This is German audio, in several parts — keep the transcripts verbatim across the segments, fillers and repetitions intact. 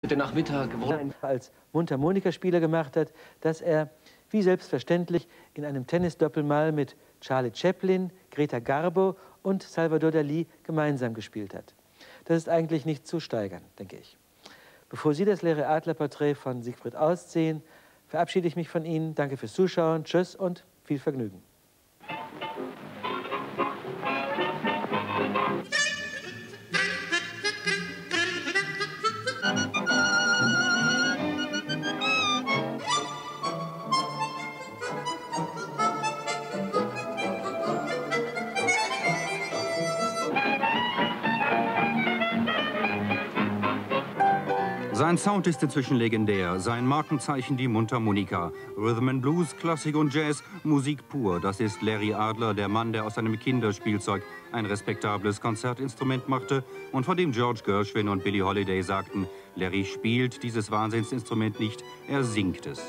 Heute Nachmittag als Mundharmonikaspieler gemacht hat, dass er wie selbstverständlich in einem Tennisdoppel mal mit Charlie Chaplin, Greta Garbo und Salvador Dalí gemeinsam gespielt hat. Das ist eigentlich nicht zu steigern, denke ich. Bevor Sie das leere Adlerporträt von Siegfried ausziehen, verabschiede ich mich von Ihnen. Danke fürs Zuschauen, tschüss und viel Vergnügen. Sein Sound ist inzwischen legendär, sein Markenzeichen die Mundharmonika. Rhythm and Blues, Klassik und Jazz, Musik pur. Das ist Larry Adler, der Mann, der aus einem Kinderspielzeug ein respektables Konzertinstrument machte und von dem George Gershwin und Billie Holiday sagten, Larry spielt dieses Wahnsinnsinstrument nicht, er singt es.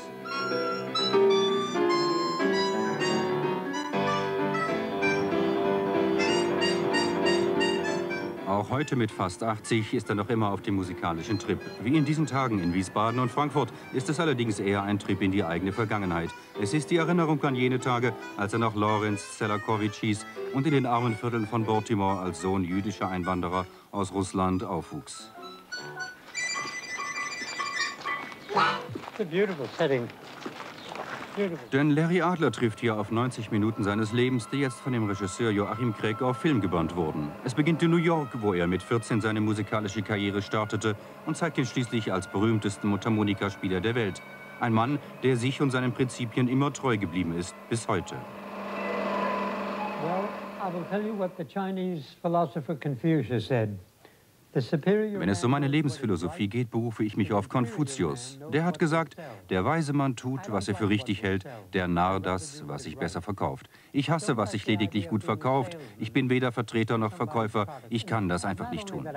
Auch heute mit fast achtzig ist er noch immer auf dem musikalischen Trip. Wie in diesen Tagen in Wiesbaden und Frankfurt ist es allerdings eher ein Trip in die eigene Vergangenheit. Es ist die Erinnerung an jene Tage, als er noch Lawrence Selakovic hieß und in den armen Vierteln von Baltimore als Sohn jüdischer Einwanderer aus Russland aufwuchs. It's a beautiful setting. Denn Larry Adler trifft hier auf neunzig Minuten seines Lebens, die jetzt von dem Regisseur Joachim Craig auf Film gebannt wurden. Es beginnt in New York, wo er mit vierzehn seine musikalische Karriere startete und zeigt ihn schließlich als berühmtesten Mundharmonikaspieler der Welt. Ein Mann, der sich und seinen Prinzipien immer treu geblieben ist, bis heute. Well, I will tell you what the Chinese philosopher Confucius said. Wenn es um meine Lebensphilosophie geht, berufe ich mich auf Konfuzius. Der hat gesagt, der weise Mann tut, was er für richtig hält, der Narr das, was sich besser verkauft. Ich hasse, was sich lediglich gut verkauft. Ich bin weder Vertreter noch Verkäufer. Ich kann das einfach nicht tun.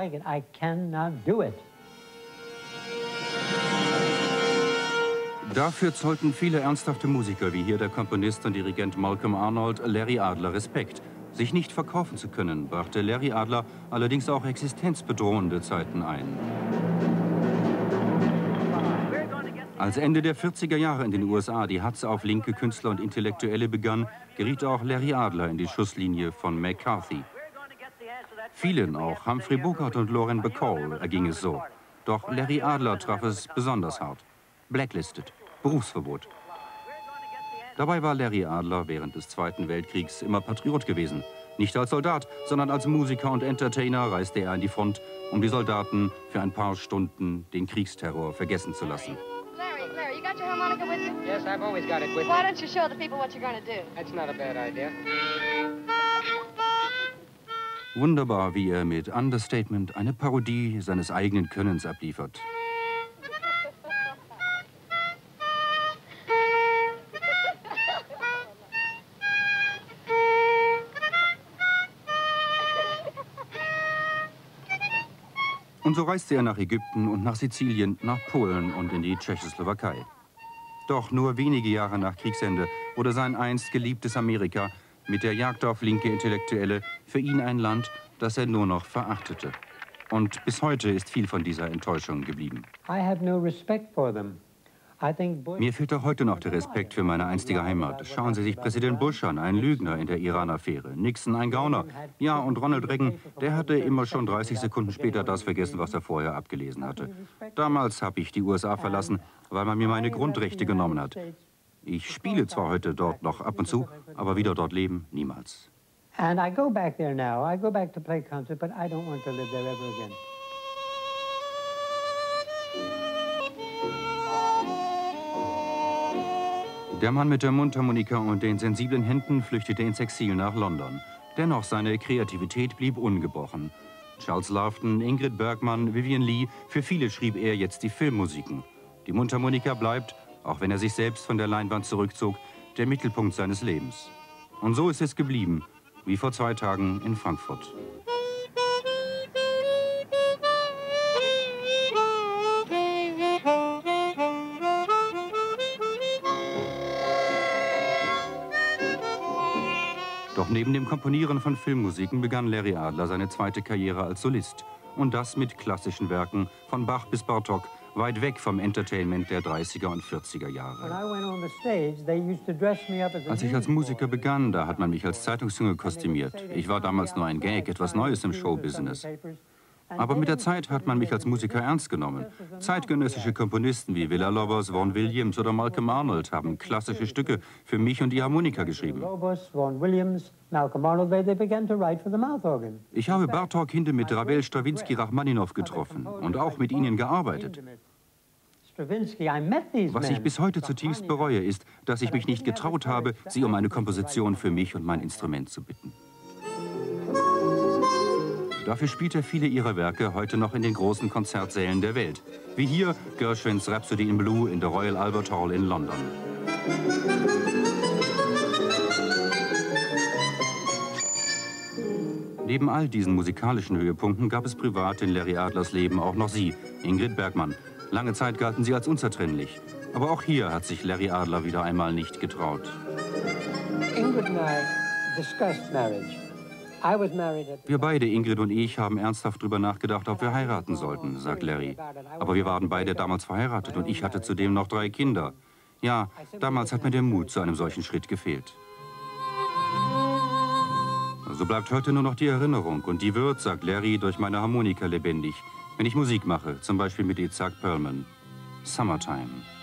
Dafür zollten viele ernsthafte Musiker, wie hier der Komponist und Dirigent Malcolm Arnold, Larry Adler Respekt. Sich nicht verkaufen zu können, brachte Larry Adler allerdings auch existenzbedrohende Zeiten ein. Als Ende der vierziger Jahre in den U S A die Hetze auf linke Künstler und Intellektuelle begann, geriet auch Larry Adler in die Schusslinie von McCarthy. Vielen, auch Humphrey Bogart und Lauren Bacall, erging es so. Doch Larry Adler traf es besonders hart. Blacklisted, Berufsverbot. Dabei war Larry Adler während des Zweiten Weltkriegs immer Patriot gewesen. Nicht als Soldat, sondern als Musiker und Entertainer reiste er an die Front, um die Soldaten für ein paar Stunden den Kriegsterror vergessen zu lassen. Larry, Larry, you got your harmonica with you? Yes, I've always got it with me. Why don't you show the people what you're going to do? That's not a bad idea. Wunderbar, wie er mit Understatement eine Parodie seines eigenen Könnens abliefert. Und so reiste er nach Ägypten und nach Sizilien, nach Polen und in die Tschechoslowakei. Doch nur wenige Jahre nach Kriegsende wurde sein einst geliebtes Amerika mit der Jagd auf linke Intellektuelle für ihn ein Land, das er nur noch verachtete. Und bis heute ist viel von dieser Enttäuschung geblieben. I have no respect for them. I think Bush Mir fehlt auch heute noch der Respekt für meine einstige Heimat. Schauen Sie sich Präsident Bush an, ein Lügner in der Iran-Affäre. Nixon, ein Gauner. Ja, und Ronald Reagan, der hatte immer schon dreißig Sekunden später das vergessen, was er vorher abgelesen hatte. Damals habe ich die U S A verlassen, weil man mir meine Grundrechte genommen hat. Ich spiele zwar heute dort noch ab und zu, aber wieder dort leben, niemals. And I go back there now. I go back to play concert, but I don't want to live there ever again. Der Mann mit der Mundharmonika und den sensiblen Händen flüchtete ins Exil nach London. Dennoch seine Kreativität blieb ungebrochen. Charles Laughton, Ingrid Bergman, Vivien Leigh, für viele schrieb er jetzt die Filmmusiken. Die Mundharmonika bleibt, auch wenn er sich selbst von der Leinwand zurückzog, der Mittelpunkt seines Lebens. Und so ist es geblieben, wie vor zwei Tagen in Frankfurt. Doch neben dem Komponieren von Filmmusiken begann Larry Adler seine zweite Karriere als Solist. Und das mit klassischen Werken von Bach bis Bartók, weit weg vom Entertainment der dreißiger und vierziger Jahre. Als ich als Musiker begann, da hat man mich als Zeitungsjunge kostümiert. Ich war damals nur ein Gag, etwas Neues im Showbusiness. Aber mit der Zeit hat man mich als Musiker ernst genommen. Zeitgenössische Komponisten wie Villa-Lobos, Vaughan Williams oder Malcolm Arnold haben klassische Stücke für mich und die Harmonika geschrieben. Ich habe Bartók, Hindemith, Ravel, Strawinsky, Rachmaninow getroffen und auch mit ihnen gearbeitet. Was ich bis heute zutiefst bereue, ist, dass ich mich nicht getraut habe, sie um eine Komposition für mich und mein Instrument zu bitten. Dafür spielt er viele ihrer Werke heute noch in den großen Konzertsälen der Welt. Wie hier Gershwins Rhapsody in Blue in der Royal Albert Hall in London. Neben all diesen musikalischen Höhepunkten gab es privat in Larry Adlers Leben auch noch sie, Ingrid Bergman. Lange Zeit galten sie als unzertrennlich. Aber auch hier hat sich Larry Adler wieder einmal nicht getraut. Ingrid and I discussed marriage. Wir beide, Ingrid und ich, haben ernsthaft darüber nachgedacht, ob wir heiraten sollten, sagt Larry. Aber wir waren beide damals verheiratet und ich hatte zudem noch drei Kinder. Ja, damals hat mir der Mut zu einem solchen Schritt gefehlt. So bleibt heute nur noch die Erinnerung und die wird, sagt Larry, durch meine Harmonika lebendig, wenn ich Musik mache, zum Beispiel mit Itzhak Perlman. Summertime.